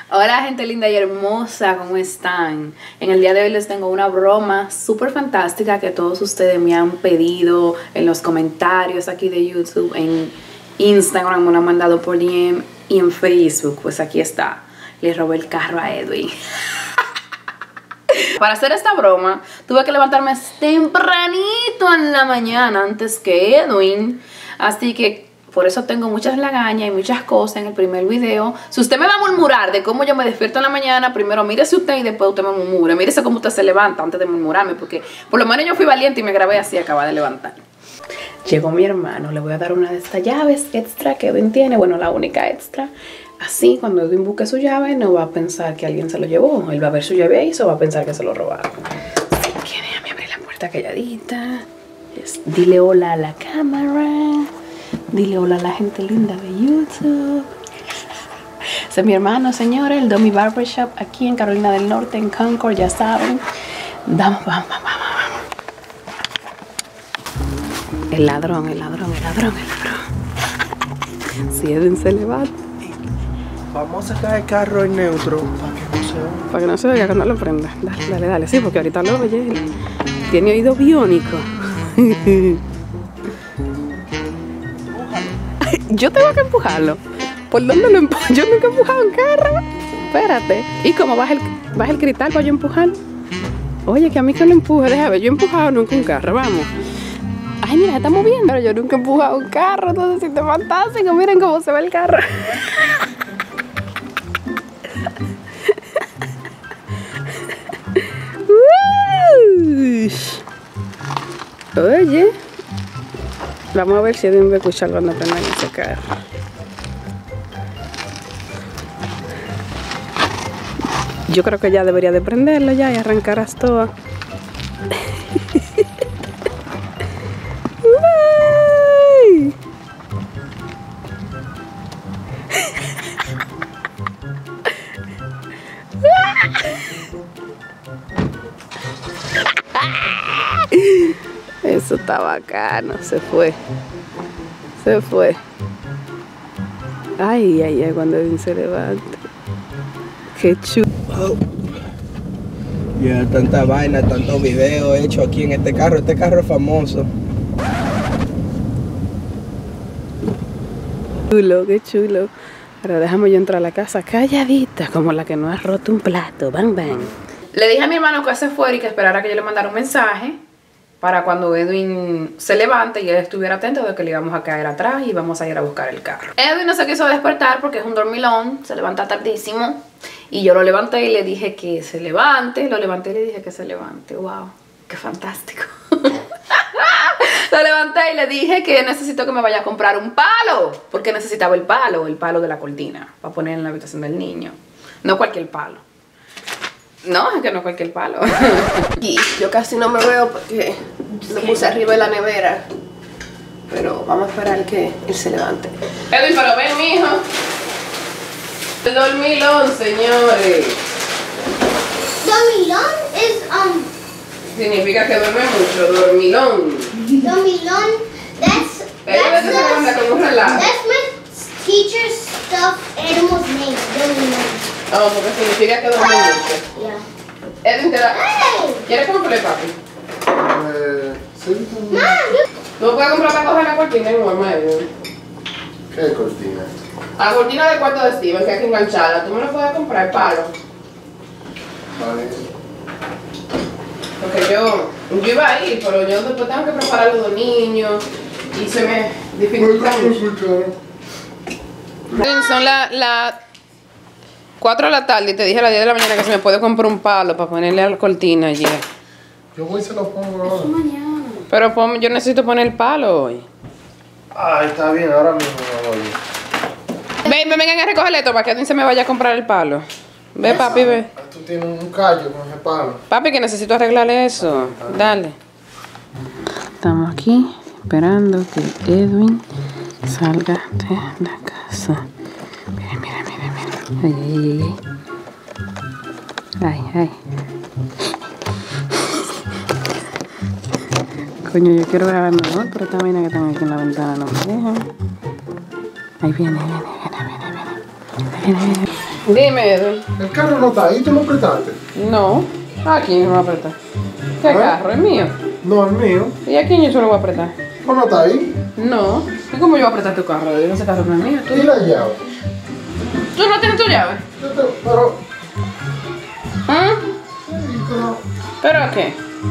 Hola gente linda y hermosa, ¿cómo están? En el día de hoy les tengo una broma súper fantástica que todos ustedes me han pedido en los comentarios aquí de YouTube, en Instagram me lo han mandado por DM y en Facebook. Pues aquí está, le robé el carro a Edwin. Para hacer esta broma tuve que levantarme tempranito en la mañana antes que Edwin, así que por eso tengo muchas lagañas y muchas cosas en el primer video. Si usted me va a murmurar de cómo yo me despierto en la mañana, primero mírese usted y después usted me murmura. Mírese cómo usted se levanta antes de murmurarme, porque por lo menos yo fui valiente y me grabé así, acaba de levantar. Llegó mi hermano, le voy a dar una de estas llaves extra que Edwin tiene, bueno, la única extra. Así, cuando Edwin busque su llave, no va a pensar que alguien se lo llevó. Él va a ver su llave ahí y se va a pensar que se lo robaron. Así que déjame abrir la puerta calladita. Dile hola a la cámara. Dile hola a la gente linda de YouTube. Ese es mi hermano, señores, el Domi Barbershop aquí en Carolina del Norte, en Concord, ya saben. Vamos. El ladrón. Si Edwin se levanta. Vamos a sacar el carro en neutro para que no se vea cuando lo prenda. Dale. Sí, porque ahorita lo oye. Tiene oído biónico. Yo tengo que empujarlo. ¿Por dónde lo empujo? Yo nunca he empujado un carro. Espérate. ¿Y cómo baja el cristal para yo empujar? Oye, que a mí que lo empuje. Déjame ver, yo he empujado nunca un carro. Vamos. Ay, mira, se está moviendo. Pero yo nunca he empujado un carro. Entonces, si te fantástico, miren cómo se ve el carro. Oye, vamos a ver si Edwin va a escuchar cuando prendan ese carro. Yo creo que ya debería de prenderlo ya y arrancar a todas. Eso está bacano, se fue. Ay, cuando Edwin se levanta. Qué chulo. Ya, tanta vaina, tantos videos hechos aquí en este carro. Este carro es famoso. Qué chulo. Ahora déjame yo entrar a la casa calladita, como la que no ha roto un plato. Bang. Le dije a mi hermano que se fuera y que esperara que yo le mandara un mensaje para cuando Edwin se levante y él estuviera atento de que le íbamos a caer atrás y vamos a ir a buscar el carro. Edwin no se quiso despertar porque es un dormilón, se levanta tardísimo y yo lo levanté y le dije que se levante, lo levanté y le dije que se levante. Wow, qué fantástico. Lo levanté y le dije que necesito que me vaya a comprar un palo, porque necesitaba el palo de la cortina para poner en la habitación del niño. No cualquier palo. No, es que no cualquier palo. Y yo casi no me veo porque lo puse arriba de la nevera. Pero vamos a esperar que él se levante. Edwin, pero ven, mijo. El dormilón, señores. Dormilón es Significa que duerme mucho, dormilón. dormilón. That's my teacher's stuffed animal's name. Dormilón. Oh, porque significa que duerme mucho. Yeah. Edwin, ¿quieres comprarle, papi? Sí. ¿Tú puedes comprar para coger la cortina en Walmart, Edwin? ¿Qué cortina? La cortina del cuarto de Steven, que hay que engancharla. ¿Tú me la puedes comprar, palo? Vale. Porque yo iba a ir, pero yo después tengo que preparar a los niños y se me dificulta mucho. Son las 4 de la tarde y te dije a las 10 de la mañana que se me puede comprar un palo para ponerle a la cortina ayer. Yo voy y se lo pongo ahora. Pero yo necesito poner el palo hoy. Ay, está bien, ahora mismo me voy. Vengan a recogerle esto para que alguien se me vaya a comprar el palo. Ve, papi, ve. Tú tienes un callo con ese palo. Papi, que necesito arreglarle eso. Dale. Estamos aquí esperando que Edwin salga de la casa. Mira. Ay. Coño, yo quiero grabar mejor, pero esta vaina que tengo aquí en la ventana no me deja. Ahí viene. Dime, Edwin. El carro no está ahí, ¿tú lo prestaste? No. ¿A quién me va a apretar? ¿Qué carro? ¿Es mío? No, es mío. ¿Y a quién yo se lo voy a apretar? ¿No está ahí? No. ¿Y cómo yo voy a apretar tu carro? Ese carro no es mío. ¿Y la llave? ¿Tú no tienes tu llave? Pero... ¿Ah? Sí, pero... ¿Pero qué?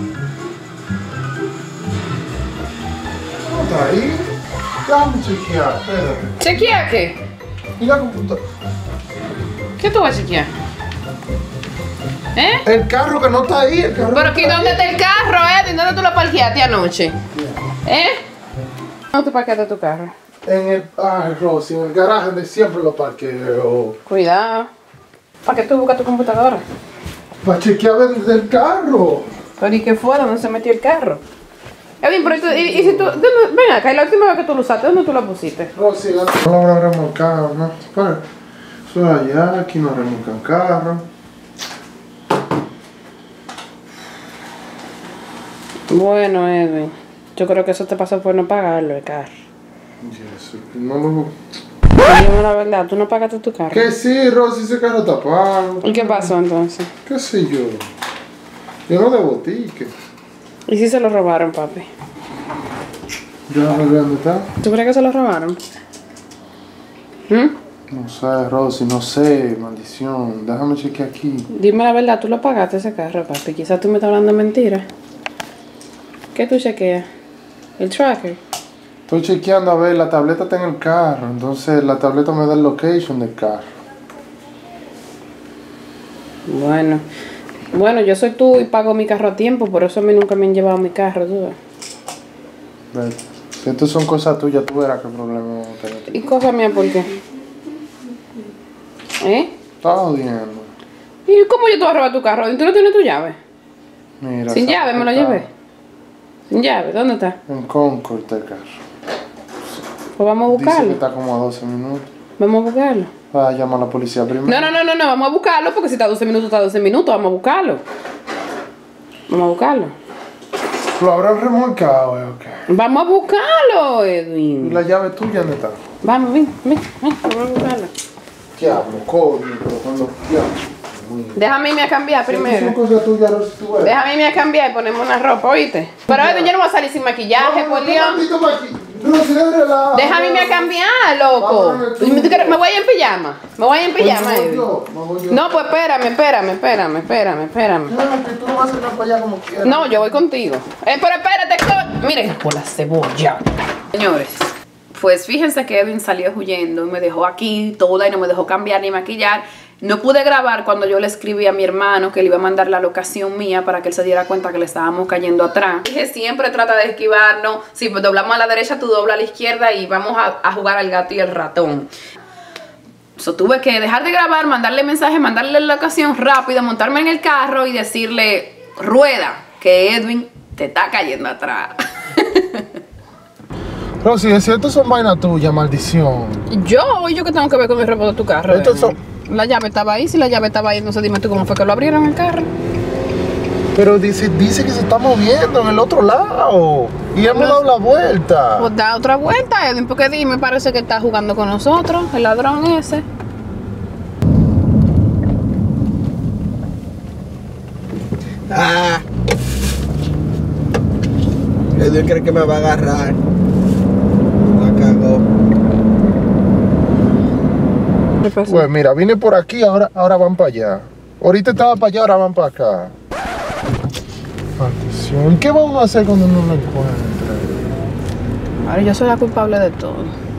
¿No está ahí? Déjame chequear, espérate. ¿Chequea qué? ¿Y la computadora? ¿Qué tú vas a chequear? ¿Eh? El carro que no está ahí, el carro. ¿Pero aquí dónde está el carro, Edwin? ¿Dónde tú lo parqueaste anoche? ¿Eh? ¿Dónde tú parqueaste tu carro? En el... Ay, Rosy, en el garaje donde siempre lo parqueo. Cuidado. ¿Para qué tú buscas tu computadora? Para chequear del carro. ¿Pero y qué fue? ¿Dónde se metió el carro? Edwin, pero y si tú... Ven acá, y la última vez que tú lo usaste, ¿dónde tú lo pusiste? Rosy, no lo habrá remolcado, ¿no? Para. Eso es allá, aquí no remolcan carro. Bueno, Edwin, yo creo que eso te pasó por no pagarlo, el carro. Yes, no lo... Dime la verdad, tú no pagaste tu carro. Que sí, Rosy, ese carro está pago. ¿Y qué pasó entonces? ¿Qué sé yo? Yo no debo ticket. ¿Y si se lo robaron, papi? Yo no sé dónde está. ¿Tú crees que se lo robaron? ¿Mm? No sé, Rosy, no sé, maldición. Déjame chequear aquí. Dime la verdad, tú lo pagaste ese carro, papi. Quizás tú me estás hablando mentiras. ¿Qué tú chequeas? ¿El tracker? Estoy chequeando a ver, la tableta está en el carro. Entonces la tableta me da el location del carro. Bueno, yo soy tú y pago mi carro a tiempo, por eso a mí nunca me han llevado mi carro, tú ves. Vete. Si estas son cosas tuyas, tú verás qué problema vamos a tener. ¿Y cosa mía por qué? ¿Eh? Estás jodiendo. ¿Y cómo yo te voy a robar tu carro? ¿Tú no tienes tu llave? Mira. Sin saca llave me lo el carro. llevé. Sin llave, ¿dónde está? En Concord está el carro. Pues vamos a Dice que buscarlo. está como a 12 minutos. Vamos a buscarlo. Ah, llama a la policía primero. No, vamos a buscarlo porque si está a 12 minutos, está a 12 minutos, vamos a buscarlo. Vamos a buscarlo. ¿Lo habrán remolcado, o qué? Vamos a buscarlo, ¿Y Edwin. la llave tuya dónde está? Vamos, ven, vamos a buscarlo. Diablo, coño, pero cuando... Diablo. Déjame irme a cambiar primero. Son cosas tuyas, Rosy, tú ves. Déjame irme a cambiar y ponerme una ropa, ¿oíste? Pero Edwin, yo no voy a salir sin maquillaje, por Dios. Déjame irme a cambiar, loco. Me voy a ir en pijama. Me voy a ir en pijama, Edwin. No, pues espérame. Tú no vas a salir para allá como quieras. No, yo voy contigo. Pero espérate, mire, por la cebolla. Señores, pues fíjense que Edwin salió huyendo y me dejó aquí toda y no me dejó cambiar ni maquillar. No pude grabar cuando yo le escribí a mi hermano que le iba a mandar la locación mía para que él se diera cuenta que le estábamos cayendo atrás. Dije, siempre trata de esquivarnos. Si doblamos a la derecha, tú doblas a la izquierda y vamos a jugar al gato y el ratón. Tuve que dejar de grabar, mandarle mensaje, mandarle la locación rápido, montarme en el carro y decirle, rueda, que Edwin te está cayendo atrás. Rosy, es cierto, son vainas tuyas, maldición. Yo que tengo que ver con el robo de tu carro. Estos son... La llave estaba ahí, si la llave estaba ahí, no sé, dime tú cómo fue que lo abrieron el carro. Pero dice que se está moviendo en el otro lado. Y hemos dado la vuelta. Pues da otra vuelta, Edwin, porque dime, parece que está jugando con nosotros, el ladrón ese. Ah. Edwin cree que me va a agarrar. La cagó. ¿Qué pasó? Pues mira, vine por aquí, ahora van para allá. Ahorita estaba para allá, ahora van para acá. Maldición. ¿Qué vamos a hacer cuando no lo encuentre? Ahora yo soy la culpable de todo.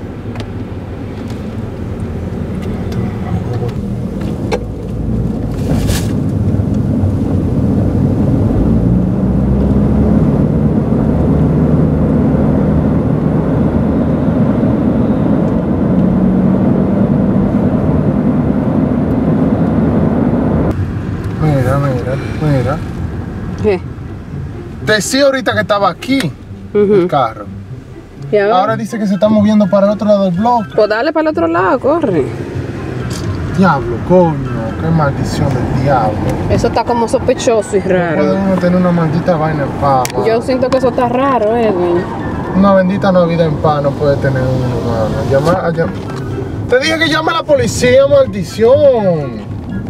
Mira. ¿Qué? Decía ahorita que estaba aquí el carro. ¿Y Ahora dice que se está moviendo para el otro lado del bloque. Pues dale para el otro lado, corre. Diablo, coño, qué maldición del diablo. Eso está como sospechoso y Puede raro. uno tener una maldita vaina en paz, mano. Yo siento que eso está raro, Edwin. Una bendita Navidad en paz no puede tener uno, mano. Te dije que llame a la policía, maldición.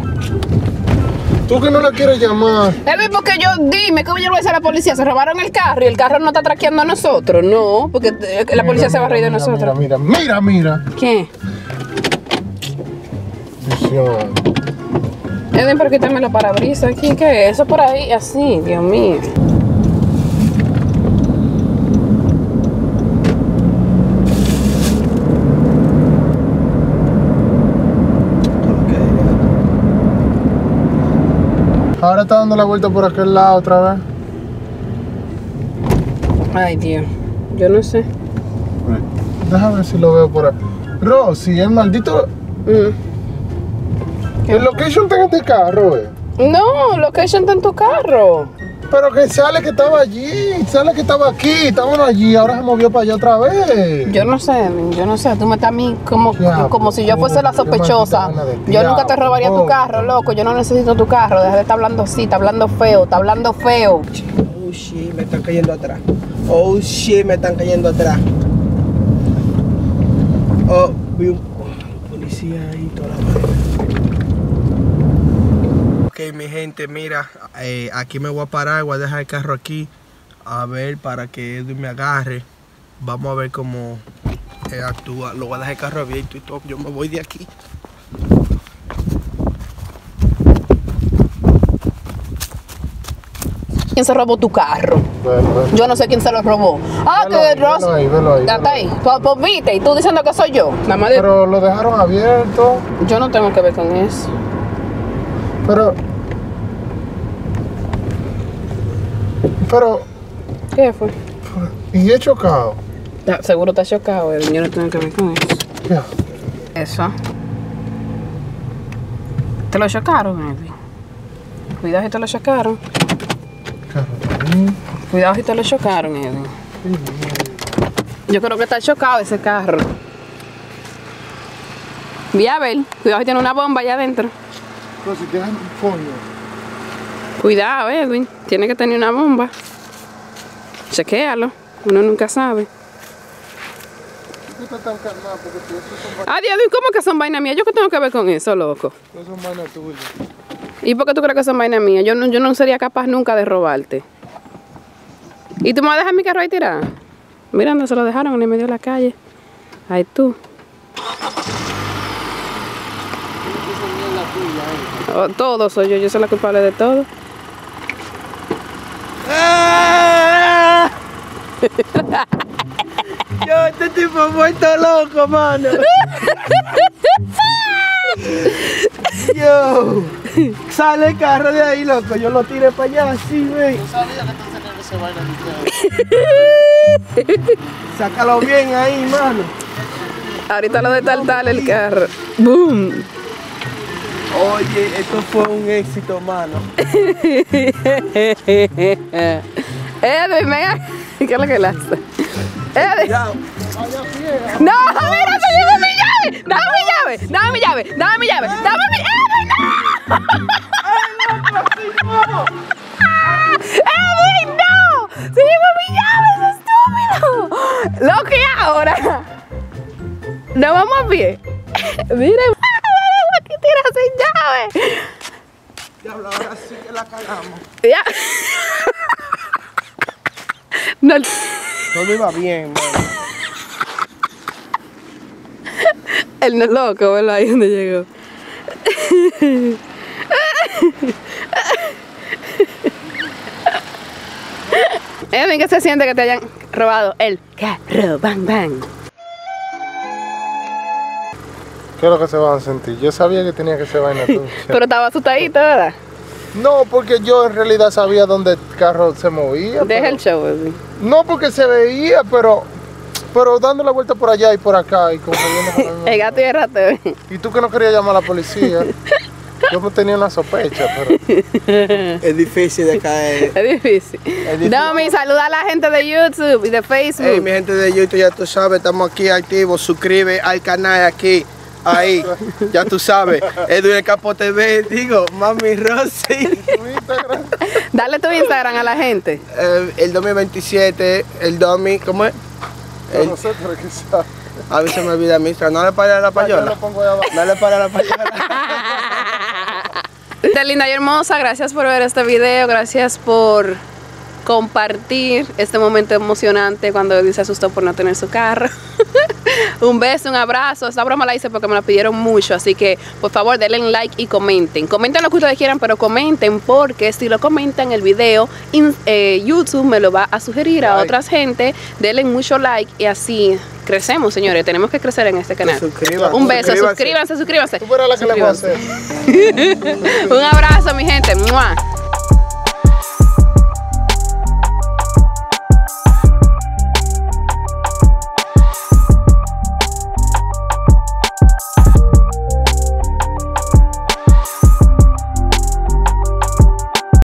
Tú que no la quieres llamar. Edwin, porque dime, ¿cómo yo le voy a decir a la policía? Se robaron el carro y el carro no está traqueando a nosotros. No, porque la policía se va a reír de nosotros. Mira. ¿Qué? Maldición. Edwin, pero quítame la parabrisas aquí. ¿Qué es eso por ahí? Así, Dios mío. Ahora está dando la vuelta por aquel lado otra vez. Ay, Dios. Yo no sé. Déjame ver si lo veo por ahí. Rosy, el maldito... El location está en este carro, No, location está en tu carro. Pero que sale que estaba allí, sale que estaba aquí, estábamos allí, ahora se movió para allá otra vez. Yo no sé. Tú me estás a mí como si yo fuese la sospechosa. Yo nunca te robaría tu carro, loco. Yo no necesito tu carro. Deja de estar hablando así, está hablando feo. Oh shit, me están cayendo atrás. Oh shit, me están cayendo atrás. Oh, vi un policía ahí toda la madre. Ok, mi gente, mira, aquí me voy a parar, voy a dejar el carro aquí, a ver, para que Edwin me agarre. Vamos a ver cómo actúa. Lo voy a dejar el carro abierto y todo. Yo me voy de aquí. ¿Quién se robó tu carro? Yo no sé quién se lo robó. Que Ross. Velo ahí. Hasta ahí. Pues viste, y tú diciendo que soy yo. Nada más Pero lo dejaron abierto. Yo no tengo que ver con eso. Pero... ¿Qué fue? Y he chocado. Seguro está chocado, Edwin. Yo no tengo que ver con eso. Ya. Eso. ¿Te lo chocaron, Edwin? Cuidado si te lo chocaron. Cuidado si te lo chocaron, Edwin. Yo creo que está chocado ese carro. Vi a ver. Cuidado si tiene una bomba allá adentro. Pero si tienes un coño. Cuidado, Edwin. Tiene que tener una bomba. Chequéalo. Uno nunca sabe. ¿Por qué estás tan calmado? Porque tú son Adiós, Edwin, ¿cómo que son vainas mías? ¿Yo qué tengo que ver con eso, loco? vainas tuyas. ¿Y por qué tú crees que son vainas mías? Yo no sería capaz nunca de robarte. ¿Y tú me vas a dejar mi carro ahí tirado? Mira dónde se lo dejaron, en el medio de la calle. Ahí tú. Oh, todo soy yo soy la culpable de todo. Yo, este tipo muerto loco, mano. Yo, sale el carro de ahí, loco. Yo lo tiré para allá, así, güey. Yo sabía que estás teniendo esa vaina. Sácalo bien ahí, mano. Ahorita lo de tal el carro. ¡Boom! Oye, esto fue un éxito, mano. Edwin, venga. ¿Qué es lo que le hace? Edwin. Ya. ¡No! ¡Mira, se llevó mi llave! ¡Dame mi llave! ¡Dame mi llave! ¡Dame mi llave! ¡Dame mi llave! ¡No! ¡Edwin, no! ¡Se llevó mi llave, ese estúpido! Lo que ahora. ¿Nos vamos a pie? Mira, aquí tiras sin llave. Diablo, ahora sí que la cagamos. Ya. No. Todo iba bien, mano. El no loco, velo ahí donde llegó. Edwin, ¿qué se siente que te hayan robado el carro? Bang, bang. ¿Qué es lo que se van a sentir? Yo sabía que tenía que ser vaina tuya. Pero estaba asustadito, ¿verdad? No, porque yo en realidad sabía dónde el carro se movía. Deja el show, Edwin. No, porque se veía, pero dando la vuelta por allá y por acá y confundiendo con la misma El gato y el ratón. Y tú que no querías llamar a la policía. Yo tenía una sospecha, pero... Es difícil de caer. Es difícil. Domi, saluda a la gente de YouTube y de Facebook. Hey, mi gente de YouTube, ya tú sabes, estamos aquí activos. Suscribe al canal aquí. Ahí, ya tú sabes. Edwin el Capo TV, digo, Mami Rosy. Dale tu Instagram a la gente. El 2027, el Domi, ¿cómo es? No sé, pero quizás. A mí se me olvida, Mistra. No le pare a la payola. No le pare a la payola. Está linda y hermosa, gracias por ver este video, gracias por compartir este momento emocionante cuando Edwin se asustó por no tener su carro. Un beso, un abrazo. Esta broma la hice porque me la pidieron mucho, así que por favor denle like y comenten. Comenten lo que ustedes quieran, pero comenten, porque si lo comentan el video, YouTube me lo va a sugerir a otras gente. Denle mucho like y así crecemos, señores. Tenemos que crecer en este canal. Un beso, suscríbanse. Tú fueras la que le voy a hacer. Un abrazo, mi gente. ¡Mua!